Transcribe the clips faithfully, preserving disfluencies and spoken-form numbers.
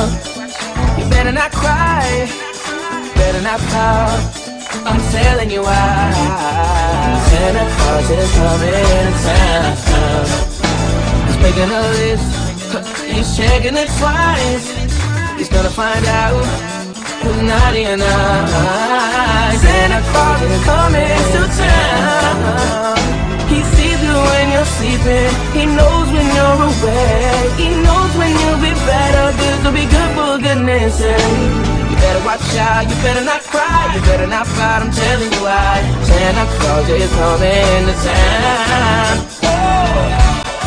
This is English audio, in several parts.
out. You better not cry, better not pout. I'm telling you why. Santa Claus is coming to town. He's making a list, he's checking it twice. He's gonna find out who's naughty or nice. Santa Claus is coming to town. He sees you when you're sleeping, he knows when you're awake, he knows when you'll be better, this will be good for goodness sake. You better watch out, you better not cry, you better not fight, I'm telling you why. Santa Claus is coming to town. Oh.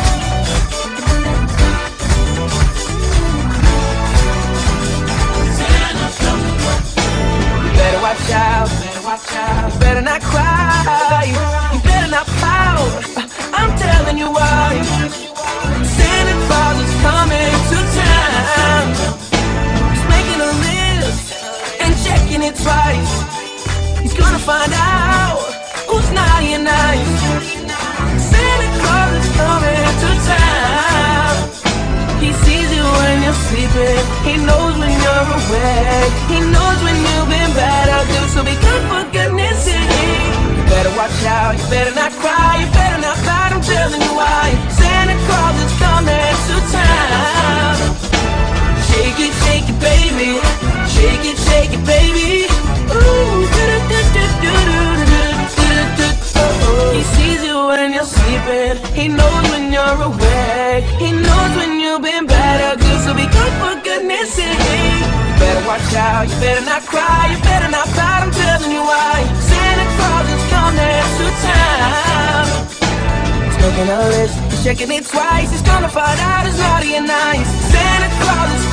Watch out, better watch out. You better not cry, you better not pout. I'm telling you why. Santa Claus is coming to town. He's making a list and checking it twice. He's gonna find out who's naughty and nice. Santa Claus is coming to town. He sees you when you're sleeping, he knows when you're awake, he knows when you've been bad or good, so be good for goodness sake. You better watch out, you better not cry, you better not fight, I'm telling you why. Santa Claus is coming to town. Shake it, shake it, baby, shake it, shake it, baby. Ooh, he sees you when you're sleeping, he knows when you're awake, he knows when you've been bad or good, so be good for goodness sake. You better watch out, you better not cry, you better not fight, I'm telling you why. Santa Claus is coming to town. He's making a list, he's checking it twice, he's gonna find out who's naughty and nice. Santa Claus is